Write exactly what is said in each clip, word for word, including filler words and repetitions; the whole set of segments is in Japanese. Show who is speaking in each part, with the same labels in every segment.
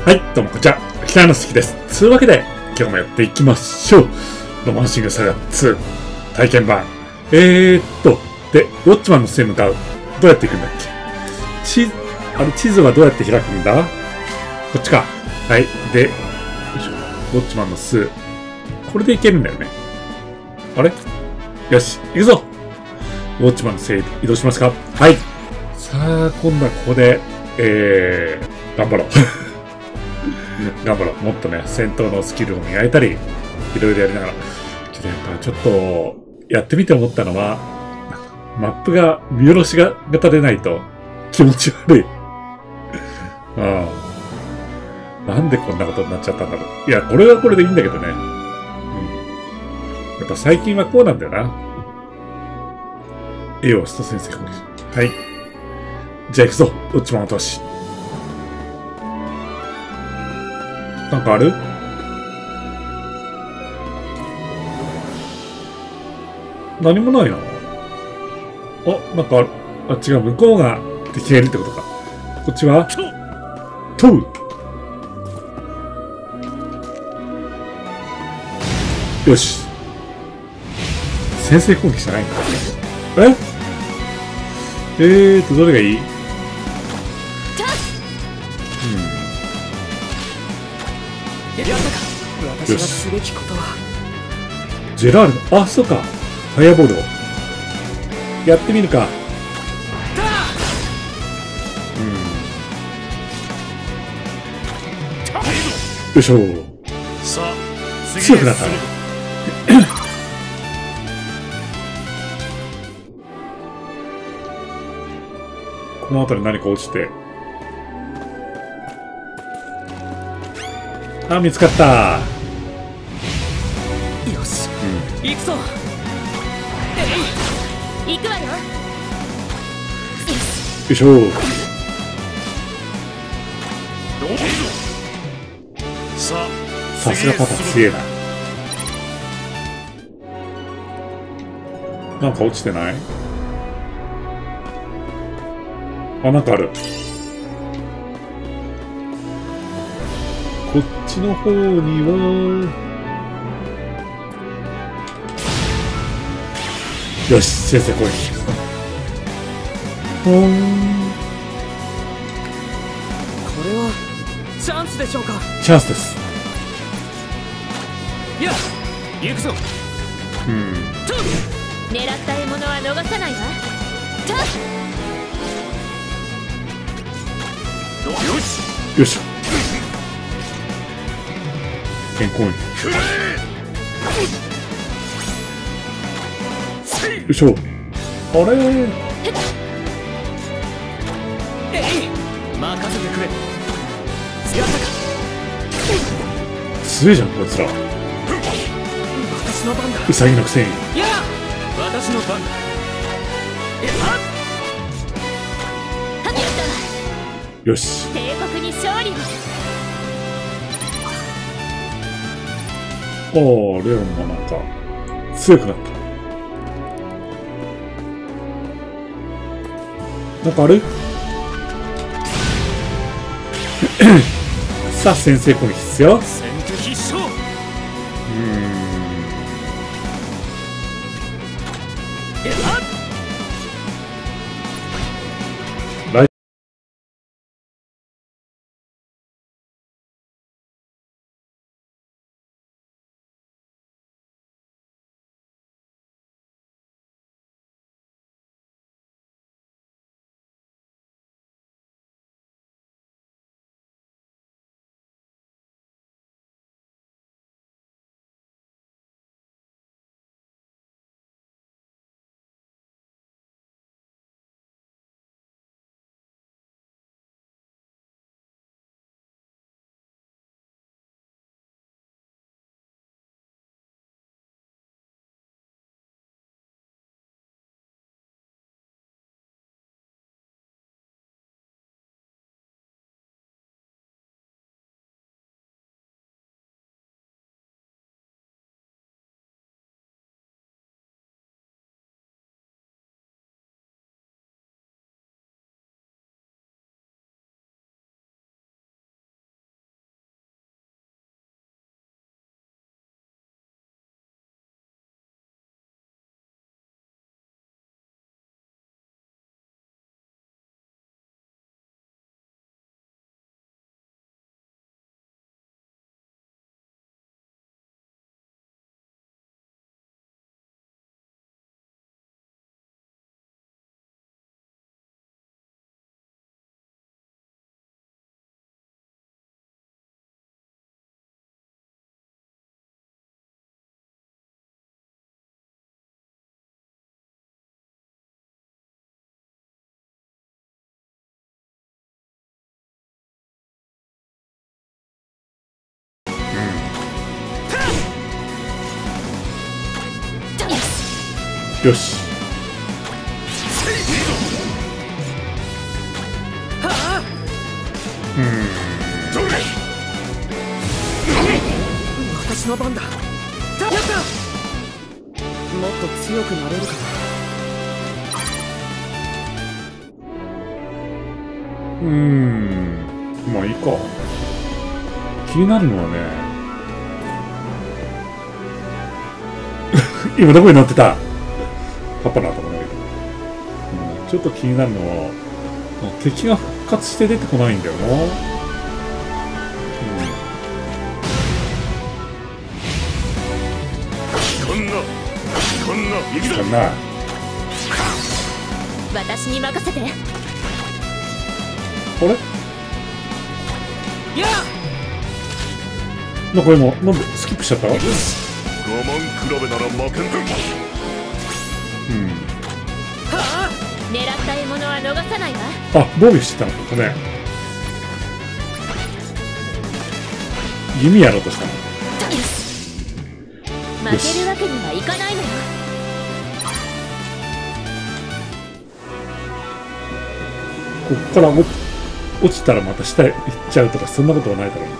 Speaker 1: はい、どうもこんにちは。北野関です。つうわけで、今日もやっていきましょう。ロマンシングサガツー体験版。えーっと、で、ウォッチマンの巣へ向かう。どうやって行くんだっけ？地、あれ、地図はどうやって開くんだ？こっちか。はい。で、よいしょ。ウォッチマンの巣。これで行けるんだよね。あれ？よし、行くぞ！ウォッチマンの巣へ移動しますか？はい。さあ、今度はここで、えー、頑張ろう。頑張ろう。もっとね、戦闘のスキルを磨いたり、いろいろやりながら。けどやっぱちょっと、やってみて思ったのは、マップが、見下ろしが型でないと気持ち悪い。ああ。なんでこんなことになっちゃったんだろう。いや、これはこれでいいんだけどね。うん。やっぱ最近はこうなんだよな。エオスト先生、これ。はい。じゃあ行くぞ。ウォッチマン落とし。なんかある？何もないな。あ、なんかある。あ、違う。向こうが敵がいるってことか。こっちは問う。よし。先制攻撃じゃないんだ。ええーと、どれがいい？うん。よし。ジェラールド。あ、そうか。ファイアボールを。やってみるか。うん。よいしょ。強くなったね。この辺り何か落ちて。あ、見つかった。
Speaker 2: よし、うん、行くぞ。行くわよ。よ
Speaker 1: いしょ。さすがパパ強えな。なんか落ちてない？あ、なんかある。こっちの方には、よし、先生攻撃。ほーん。
Speaker 2: これはチャンスでしょうか？
Speaker 1: チャンスです。
Speaker 2: いや、行くぞ。
Speaker 1: うん。
Speaker 2: 狙った獲物は逃さないわ。よし。
Speaker 1: よいしょ。健康に。よいしょ。あれー。
Speaker 2: えい、任せてくれ。やったか。
Speaker 1: 強いじゃんこいつら。
Speaker 2: 私の番だ。
Speaker 1: ウサギのくせに。
Speaker 2: いや、私の番だ。えはっ。
Speaker 1: よし。
Speaker 2: 帝国に勝利を。
Speaker 1: ああ、レオンもなんか強くなった。なんかある？さあ、先制攻撃ですよ。
Speaker 2: 先手必勝。う
Speaker 1: ーん。 よし。うん。
Speaker 2: 私の番だ。やった。もっと強くなれるかな。
Speaker 1: うーん。まあいいか。気になるのはね。今どこに乗ってた？パパの頭だけど、うん。ちょっと気になるのは、敵が復活して出てこないんだよな。うん。
Speaker 3: こんな、こんな、行くぞ。
Speaker 1: かな。
Speaker 4: 私に任せて。
Speaker 1: あれ？
Speaker 2: いや。
Speaker 1: なんか今なんでスキップしちゃった？
Speaker 3: 我慢比べなら負けんぞ。
Speaker 1: うん。
Speaker 2: はあ。
Speaker 4: 狙った獲物は逃さないわ。
Speaker 1: あ、防御してたのかね。弓やろうとしたの。
Speaker 4: 負けるわけにはいかないのよ。
Speaker 1: こっから落落ちたらまた下へ行っちゃうとか、そんなことはないだろう。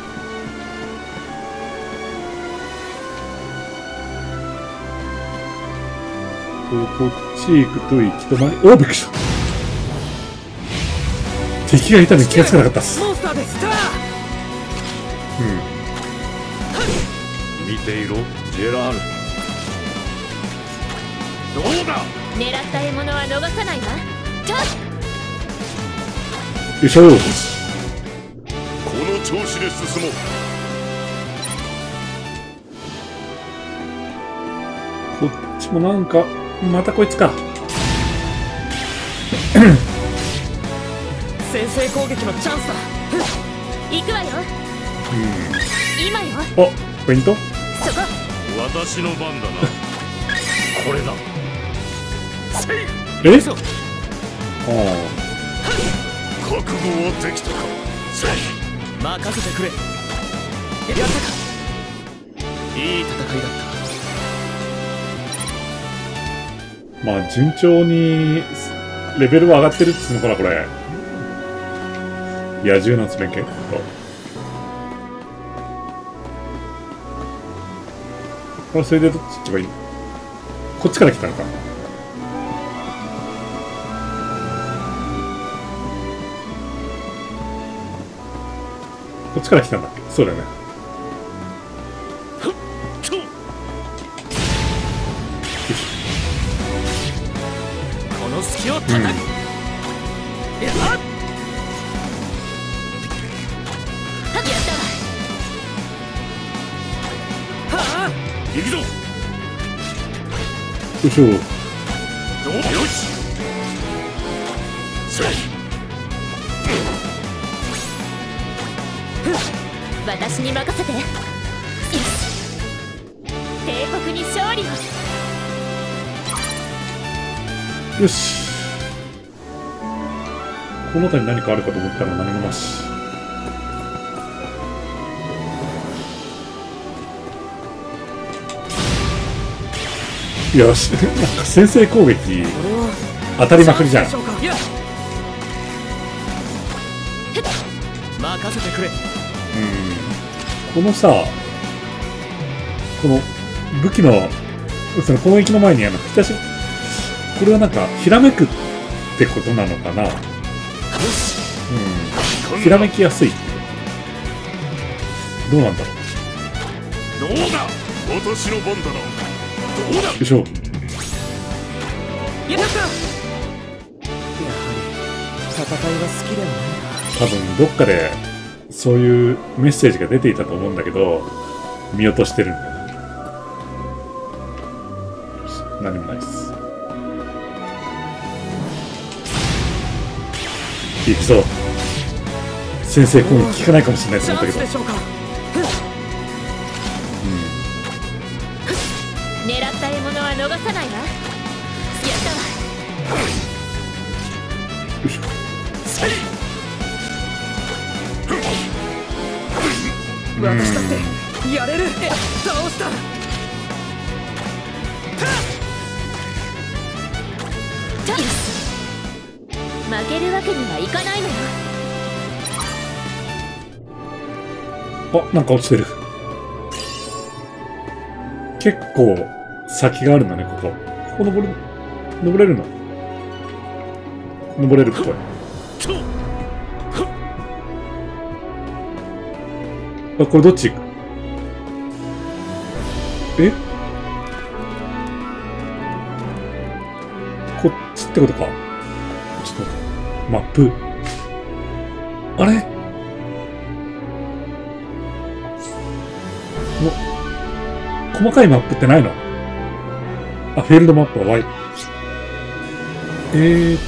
Speaker 1: こっち行くと行き止まり。おお、びっくりした。敵がいたのに気がつかなかったっす。
Speaker 2: モンスターでスター。
Speaker 3: うん。見ていろ、ジェラール。どうだ。
Speaker 4: 狙った獲物は逃さないわ。ちょっ。
Speaker 1: よいしょ。
Speaker 3: この調子で進もう。
Speaker 1: こっちもなんかまたこいつか。
Speaker 2: 先制攻撃のチャンスだ。
Speaker 4: 行くわよ。
Speaker 1: うん。
Speaker 4: 今よ。
Speaker 1: お、ポイント？
Speaker 4: そこ。
Speaker 3: 私の番だな。これだ。
Speaker 1: え？ああ。
Speaker 3: 覚悟はできたか。
Speaker 2: 任せてくれ。やったか。いい戦いだった。
Speaker 1: まあ順調にレベルは上がってるっつうのかな、これ。野獣なんですね、結構。これそれでどっち行けばいいの？こっちから来たのか。こっちから来たんだっけ？そうだよね。
Speaker 2: この隙を叩く。うん、やっ
Speaker 4: た
Speaker 2: わ。はあ。
Speaker 3: 行くぞ。
Speaker 1: よいしょ。
Speaker 3: どう？よし。せい。
Speaker 4: 私に任せて。よし。帝国に勝利を。
Speaker 1: よし。この辺り何かあるかと思ったら何もなし。よし。なんか先制攻撃当たりまくりじゃん。
Speaker 2: 任せてくれ。
Speaker 1: うん。このさ、この武器のその攻撃の前にあのひたしこれはなんかひらめくってことなのかな。うん。ひらめきやすいってどうなんだろ
Speaker 3: う。どうだ。私の番だな。どうだ。
Speaker 1: よいしょ。
Speaker 2: やった。やはり戦いは好きではないな。
Speaker 1: 多分どっかでそういうメッセージが出ていたと思うんだけど見落としてるんだよな。何もないっす。いくぞ。先制攻撃効かないかもしれないと思ったけど。
Speaker 4: 狙った獲物は逃さないわ。やったわ。
Speaker 1: よいしょ。
Speaker 2: 私だってやれる。倒した。
Speaker 4: 負けるわけにはいかないのよ。
Speaker 1: あ、なんか落ちてる。結構先があるんだね、ここ。ここ登る、登れるの？登れるっぽい。あ、これどっち行く？え？こっちってことか。ちょっと待って。マップ。あれ？の細かいマップってないの？あ、フィールドマップは Y。えー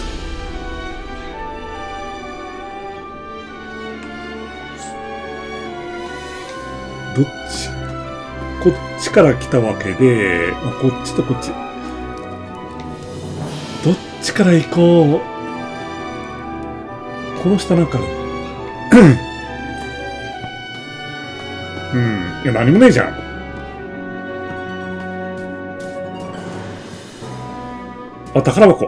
Speaker 1: と。どっち？こっちから来たわけで、まあ、こっちとこっち。どっちから行こう。この下なんかある。うん。いや、何もねえじゃん。あ、宝箱。うん。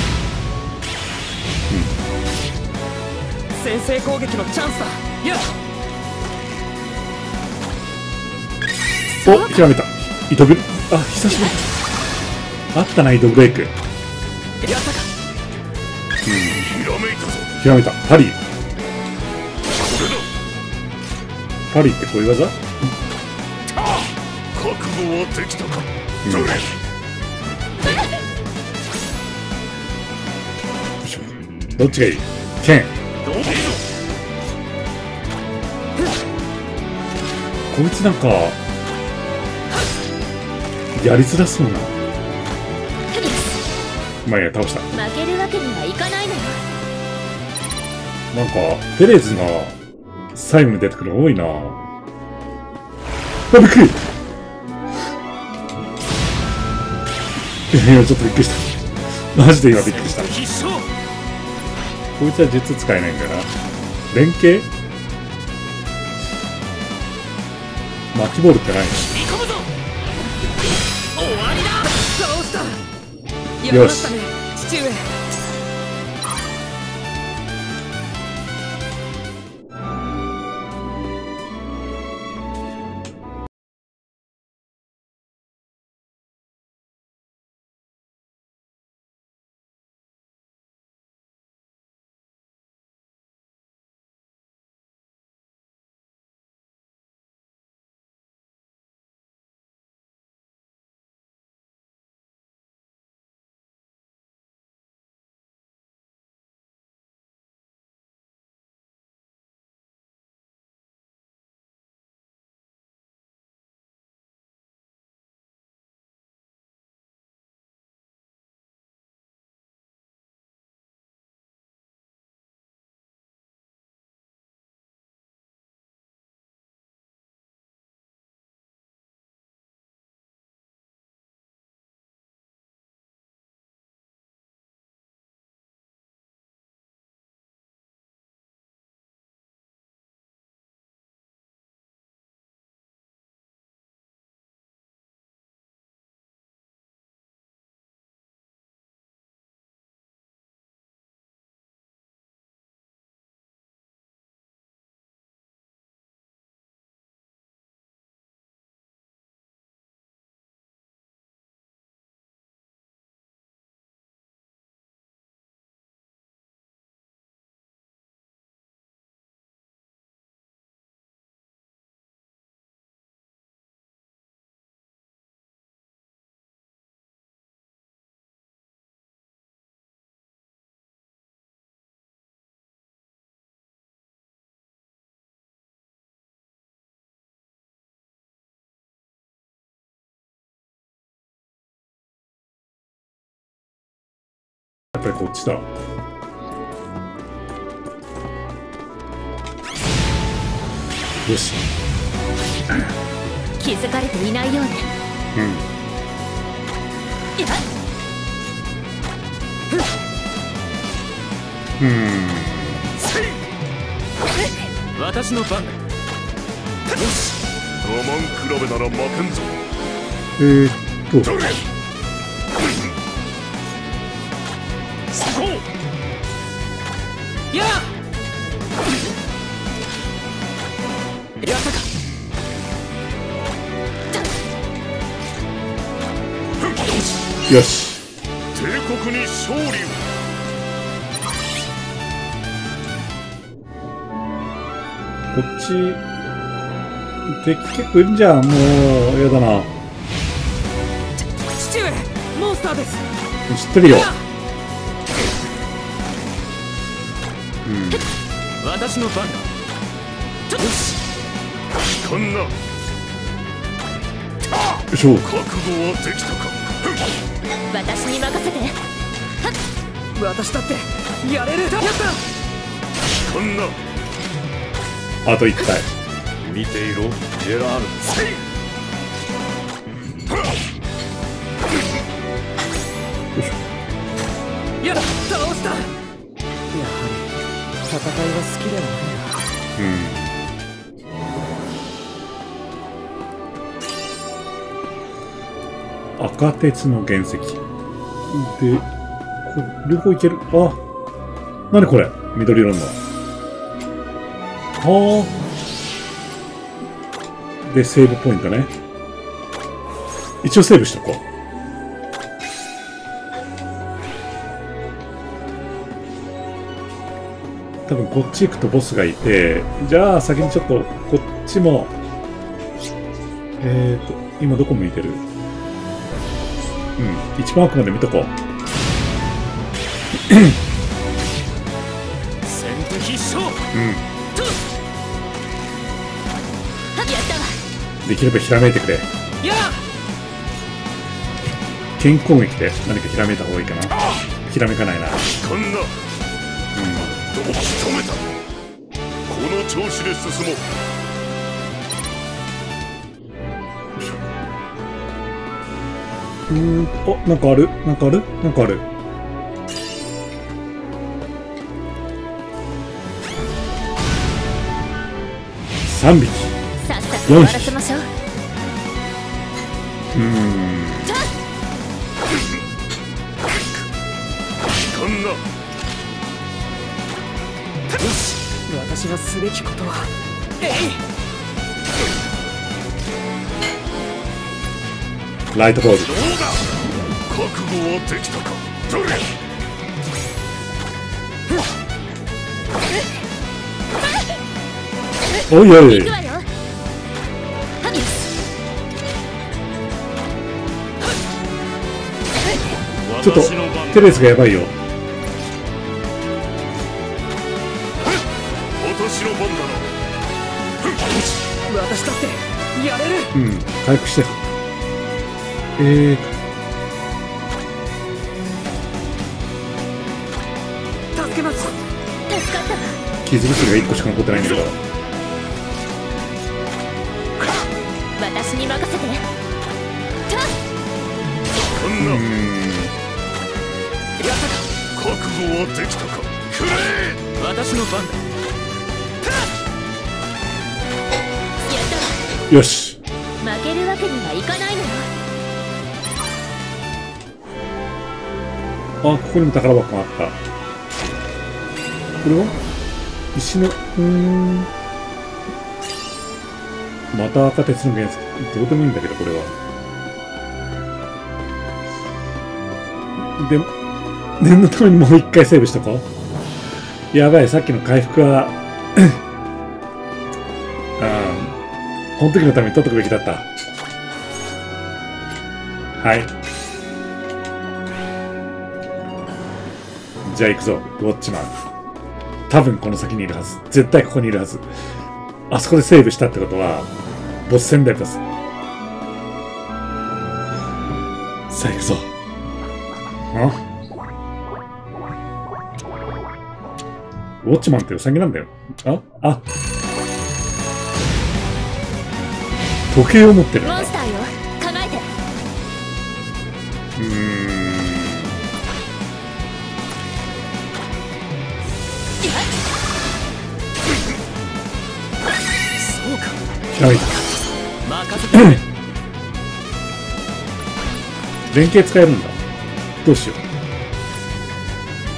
Speaker 2: 先制攻撃のチャンスだ。やっ
Speaker 1: お、ひらめた。糸ブレ、あ、久しぶり。あったな、糸ブレイク。
Speaker 2: やったか。
Speaker 3: ひらめいたぞ。
Speaker 1: ひらめた。パリー。
Speaker 3: これだ。
Speaker 1: パリーってこういう技？
Speaker 3: 覚悟はできたか。
Speaker 1: うん、
Speaker 3: どれ？
Speaker 1: どっちがいい？剣。
Speaker 3: どうぞ。
Speaker 1: こいつなんかやりづらそうな。まあいいや、倒した。
Speaker 4: 負けるわけにはいかないのよ。
Speaker 1: なんかペレーズが最後に出てくるの多いな。あ、びっくり。いや、ちょっとびっくりした。マジで今びっくりした。こいつは術使えないんだよな。連携？巻きボールってないの？
Speaker 2: 終わりだ。倒した。やりましたね、父上。
Speaker 1: やっぱりこっちだ。よし。
Speaker 4: 気づかれていないようね。
Speaker 1: うん。
Speaker 4: いや
Speaker 1: うん。
Speaker 2: 私の番だ。よし。
Speaker 3: 我慢比べなら負けんぞ。
Speaker 1: えーっと。
Speaker 3: そこ
Speaker 2: ややったか。
Speaker 1: よし。
Speaker 3: 帝国に勝利を。
Speaker 1: こっち敵結構いるんじゃん。もうやだな。
Speaker 2: 父上、モンスターです。
Speaker 1: 知ってるよ。うん。
Speaker 2: 私の番だ。よし。
Speaker 3: こんな。よ
Speaker 1: いしょ。
Speaker 3: 覚悟はできたか。
Speaker 4: 私に任せて。
Speaker 2: 私だってやれる。やった。
Speaker 3: こんな。
Speaker 1: あと一回。
Speaker 3: 見ていろ、ジェラール。
Speaker 1: よいしょ。
Speaker 2: やだ、倒した。やはり戦いは好きでは
Speaker 1: ないな。うん。赤鉄の原石。で、これ両方いける。あ、なにこれ、緑色の。はあ。で、セーブポイントね。一応セーブしとこう。多分こっち行くとボスがいて、じゃあ先にちょっとこっちも、えーと、今どこ向いてる？うん、一番奥まで見とこう。
Speaker 2: 先手必勝。
Speaker 1: うん。
Speaker 4: やったわ。
Speaker 1: できればひらめいてくれ。
Speaker 2: や
Speaker 1: 剣攻撃で何かひらめいた方がいいかな。ひらめかないな。
Speaker 3: こんな。
Speaker 1: うん。
Speaker 3: どう仕留めた。この調子で進もう。
Speaker 1: うーん、お、なんかあるなんかあるなんかある。さんびき。
Speaker 4: さっさと終わらせましょう。
Speaker 1: うーん。
Speaker 3: こんな。
Speaker 2: よし、私がすべきことは。え
Speaker 1: い。ライトボール。
Speaker 3: どうだ。覚悟はできたか。どれ。
Speaker 1: おいおい。
Speaker 4: 行くわよ。
Speaker 1: ちょっとテレスがやばいよ。
Speaker 3: 私の番だな。
Speaker 2: 私だってやれる。
Speaker 1: うん、回復して。えー
Speaker 2: と助けます。
Speaker 4: 助かったわ。
Speaker 1: 傷薬がいっこしか残ってないんだけど。
Speaker 4: 私に任せて。
Speaker 3: こんな。
Speaker 1: うーん。
Speaker 2: やったか。
Speaker 3: 覚悟はできたか。くれ。
Speaker 2: 私の番だ。
Speaker 4: やったわ。
Speaker 1: よし。
Speaker 4: 負けるわけにはいかないのよ。
Speaker 1: あ、ここにも宝箱があった。これは石の、うーん。また赤鉄の原石。どうでもいいんだけど、これは。で、念のためにもう一回セーブしとこう。やばい、さっきの回復は、あー、この時のために取っとくべきだった。はい。じゃあ行くぞ、ウォッチマン。多分この先にいるはず。絶対ここにいるはず。あそこでセーブしたってことは、ボス戦略です。さあ行くぞ。あ？ウォッチマンってウサギなんだよ。ああ時計を持ってるんだ。
Speaker 4: モンスターよ、構えて。
Speaker 1: うーん。
Speaker 2: そうか。
Speaker 1: ひらめいた。
Speaker 2: 任せて。
Speaker 1: 連携使えるんだ。どうしよ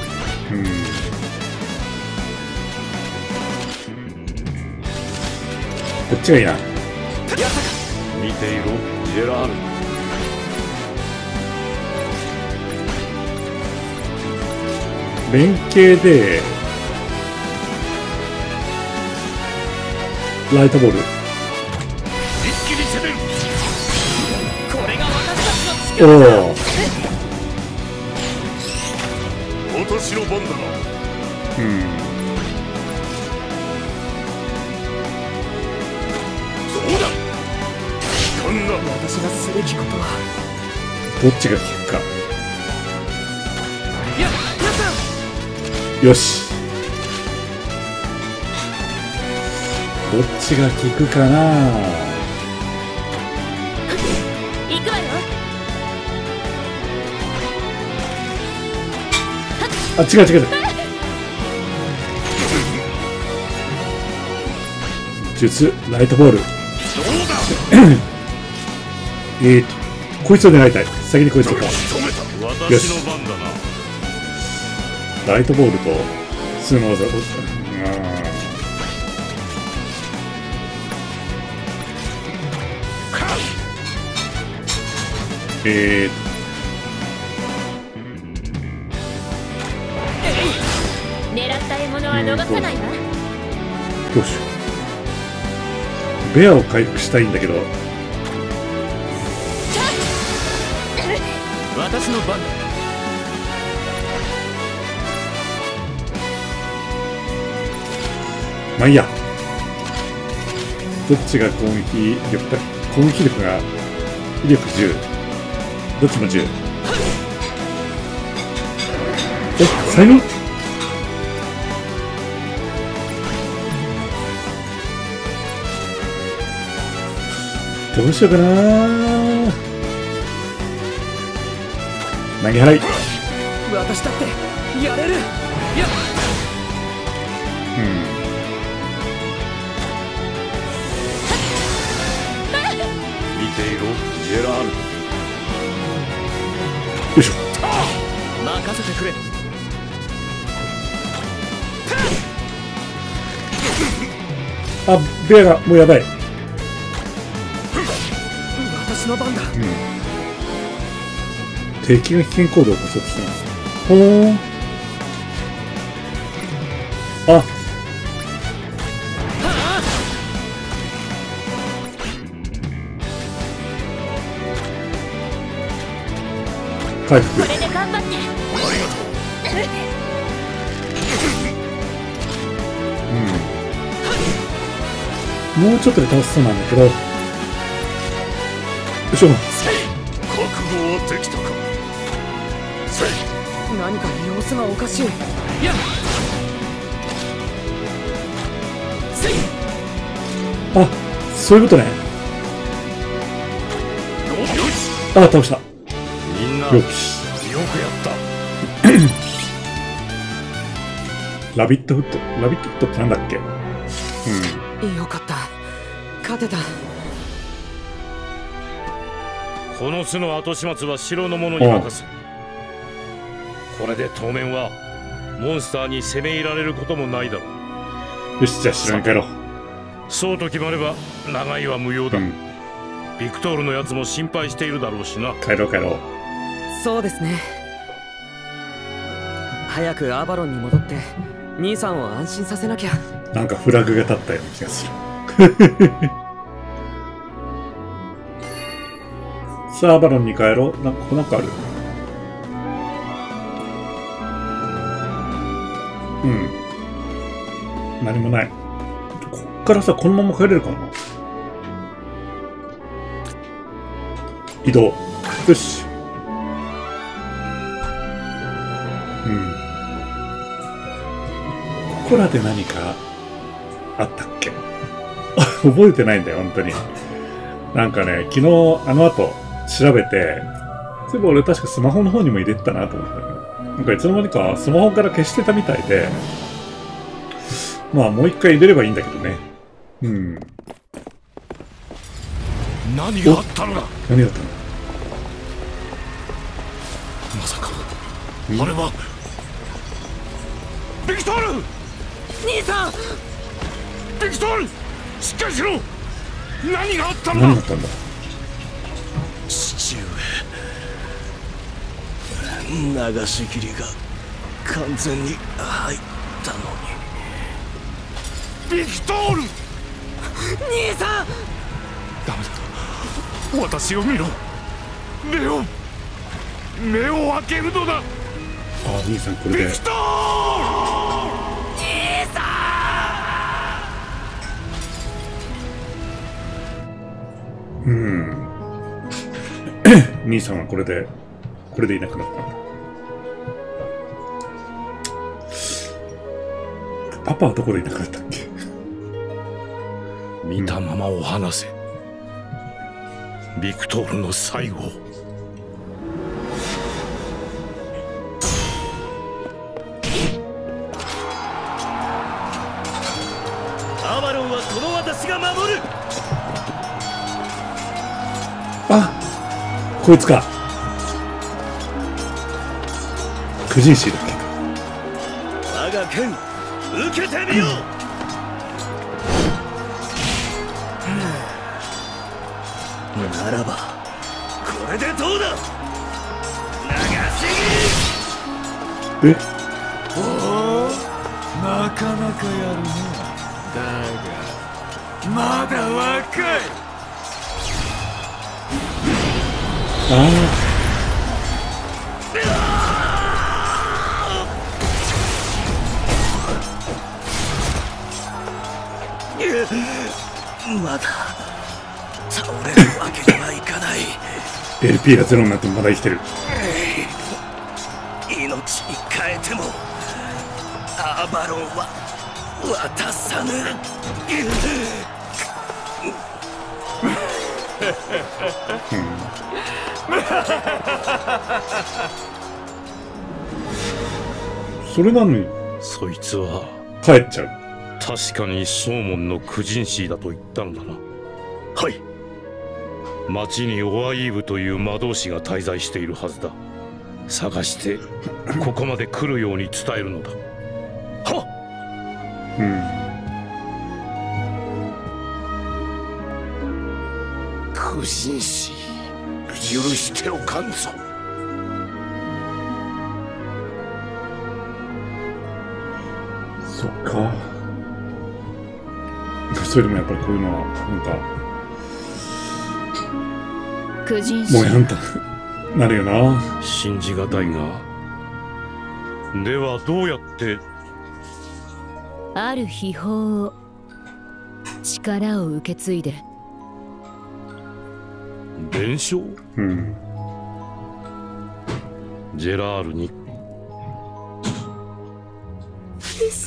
Speaker 1: こっちがいいな。
Speaker 3: 見ていろジェラール。
Speaker 1: 連携でライトボール。
Speaker 3: 一気に攻める。
Speaker 4: これが私たちの力
Speaker 1: おお、
Speaker 3: 私の番だな。
Speaker 1: うん、
Speaker 3: どうだ。こんな
Speaker 2: 私がすべきことは。
Speaker 1: どっちが効くか。
Speaker 2: ややっ
Speaker 1: よし、どっちが効くかな。
Speaker 4: 行くわよ。
Speaker 1: あ、違う違う違う。術ライトボール。
Speaker 3: どうだ。
Speaker 1: えーとこいつを狙いたい。先にこいつをか。
Speaker 3: 仕留めた。
Speaker 1: よし
Speaker 3: 私の番だな。
Speaker 1: ライトボールと普通の技。うん、えー
Speaker 4: 狙った獲物は逃さないわ。
Speaker 1: どうしよう。ベアを回復したいんだけど。
Speaker 2: 私の番だ。
Speaker 1: まあいいや。どっちが攻撃力か、攻撃力が威力じゅう。どっちもじゅう。え、才能？どうしようかな。投げ払い。
Speaker 2: 私だってやれる。やっ
Speaker 1: うん。
Speaker 3: 見ていろジェラール。
Speaker 1: よいしょ。
Speaker 2: 任せてくれ。
Speaker 1: あ、ベアがもうやばい。
Speaker 2: 私の番だ。
Speaker 1: 敵が危険行動を起こそうとしてます。ほーん。あ。回復。
Speaker 4: これで頑張って。
Speaker 1: うん。もうちょっとで倒せそうなんだけど。よいしょ。
Speaker 3: 覚悟はできたか。
Speaker 2: 何か様子がおかしい。やっ
Speaker 1: あ、そういうことね。あ、倒した。
Speaker 3: みんな
Speaker 1: よし。
Speaker 3: よくやった。
Speaker 1: ラビットフット。ラビットフットってなんだっけ。うん。
Speaker 2: よかった。勝てた。
Speaker 3: この巣の後始末は城の者に任せ。これで当面はモンスターに攻め入られることもないだろう。
Speaker 1: よし、じゃあ城に帰ろう。
Speaker 3: そうと決まれば長居は無用だ。
Speaker 1: うん、
Speaker 3: ビクトールのやつも心配しているだろうしな。
Speaker 1: 帰ろう帰ろう。
Speaker 2: そうですね。早くアバロンに戻って兄さんを安心させなきゃ。
Speaker 1: なんかフラグが立ったような気がする。さあ、アバロンに帰ろう。なんか、ここなんかある。うん。何もない。こっからさ、このまま帰れるかな。移動。よし。うん。ここらで何かあったっけ。覚えてないんだよ、本当に。なんかね、昨日あの後調べて、そういえば俺確かスマホの方にも入れてたなと思ったけど、なんかいつの間にかスマホから消してたみたいで、まあもう一回入れればいいんだけどね。うん。
Speaker 3: 何があったのだ。
Speaker 1: 何だったの。
Speaker 3: まさかあれはビクトール。
Speaker 2: 兄さん、
Speaker 3: ビクトール、しっかりしろ。 何があったんだ。
Speaker 1: 何だったんだ。
Speaker 2: 父上、流し切りが完全に入ったの
Speaker 3: ビクトール。
Speaker 2: に兄さん。
Speaker 3: ダメだ、私を見ろ。目を目を開けるのだ。
Speaker 1: あ、兄さんこれで
Speaker 3: ビクトール。
Speaker 2: 兄さ
Speaker 1: ん。うん兄さんはこれでこれでいなくなったんだ。パパはどこでいなくなったっけ。
Speaker 3: 見たままを話せ。ビクトールの最後。
Speaker 2: アバロンはこの私が守る。
Speaker 1: あ、こいつか。クジンシーだっけか。
Speaker 2: 我が剣受けてみよう。ならばこれでどうだ。流し切り。
Speaker 1: え、
Speaker 2: おお、なかなかやるね。だがまだ若い。
Speaker 1: あ
Speaker 2: まだ倒れるわけにはいかない。
Speaker 1: ー エルピー がゼロになってもまだ生きてる。
Speaker 2: 命に変えてもアバロンは渡さぬ。
Speaker 1: それなのに
Speaker 3: そいつは
Speaker 1: 帰っちゃう。
Speaker 3: 確かに正門のクジンシーだと言ったのだな。
Speaker 2: はい。
Speaker 3: 町にオアイーブという魔導士が滞在しているはずだ。探してここまで来るように伝えるのだ。は
Speaker 1: っ。
Speaker 3: クジンシー、許しておかんぞ。
Speaker 1: そっか。それでもやっぱりこういうのはなんか
Speaker 4: クジンシ
Speaker 1: もうやんとなるよな。
Speaker 3: 信じがたいが、ではどうやって。
Speaker 4: ある秘宝を力を受け継いで。
Speaker 3: 伝承。
Speaker 1: うん。
Speaker 3: ジェラールに。
Speaker 2: 嘘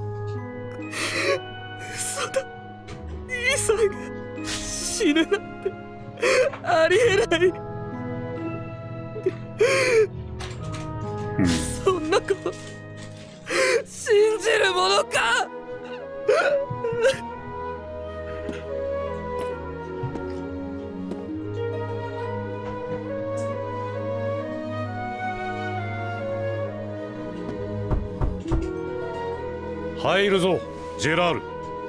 Speaker 2: だ。兄さんが死ぬなんてありえない。
Speaker 1: うん、
Speaker 2: そんなこと信じるものか。
Speaker 3: 入るぞジェラール。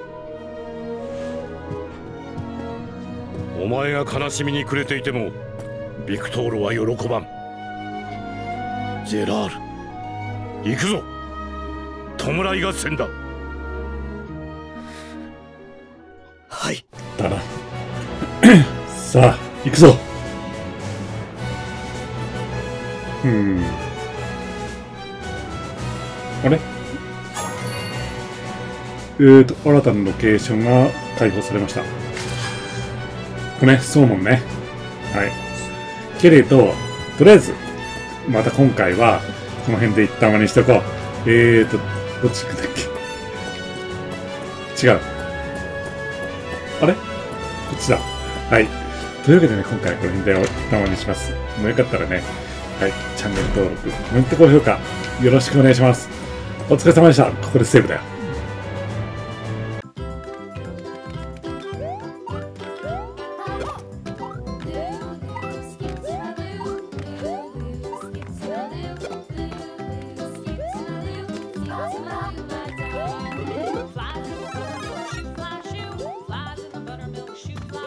Speaker 3: お前が悲しみに暮れていてもビクトールは喜ばん。ジェラール、行くぞ。弔い合戦だ。
Speaker 2: はい。
Speaker 1: だな。さあ行くぞ。うん。あれえーと、新たなロケーションが開放されました。これね、そうもんね。はい。けれど、とりあえず、また今回は、この辺で一旦終わりにしておこう。えーと、どっち行くんだっけ。違う。あれこっちだ。はい。というわけでね、今回はこの辺で一旦終わりにします。もうよかったらね、はい、チャンネル登録、コメント、高評価、よろしくお願いします。お疲れ様でした。ここでセーブだよ。
Speaker 5: Flies in the buttermilk shoe, fly shoe, flies in the buttermilk shoe, fly.